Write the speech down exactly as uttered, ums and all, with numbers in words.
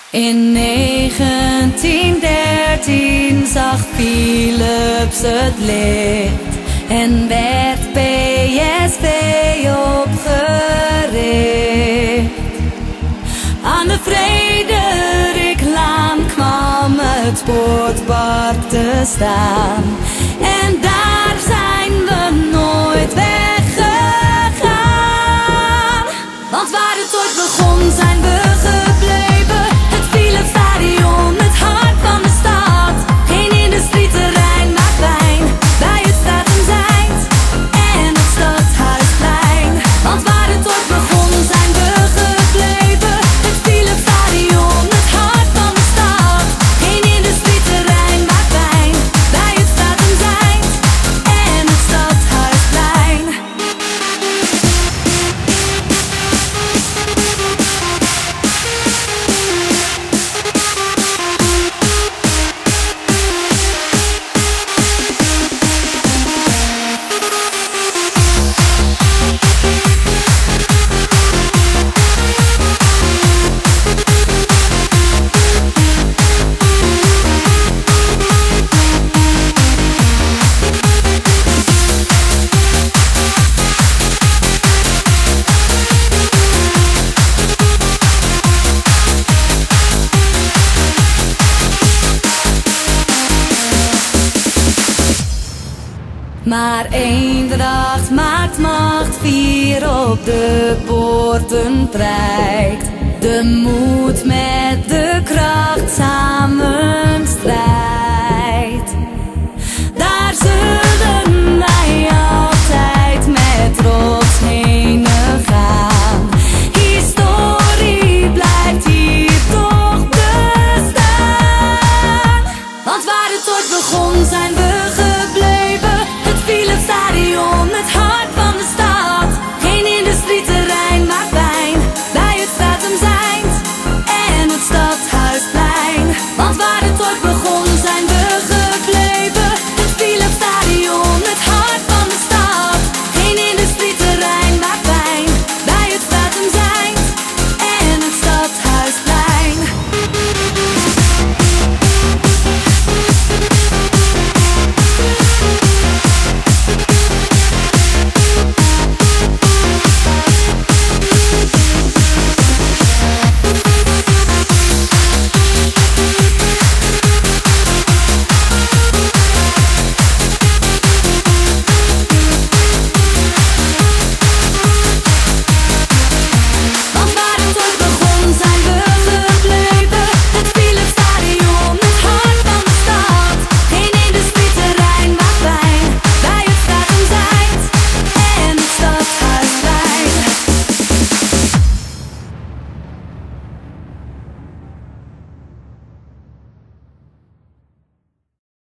In negentien dertien zag Philips het licht en werd P S V opgericht. Aan de Frederiklaan kwam het sportpark te staan en daar zijn we nooit weggegaan. Want waar het ooit begon zijn we gebleven. Het Philipsstadion, het hart van de stad. Geen industrieterrein, maar fijn bij het Statenzijds en het Stadhuisplein. Want waar het ooit begon zijn we gebleven. Het Philipsstadion, het hart van de stad. Geen industrieterrein, maar fijn bij het Statenzijds en het Stadhuisplein. Maar Eendracht maakt macht, vier op de poorten prijkt. De moed met de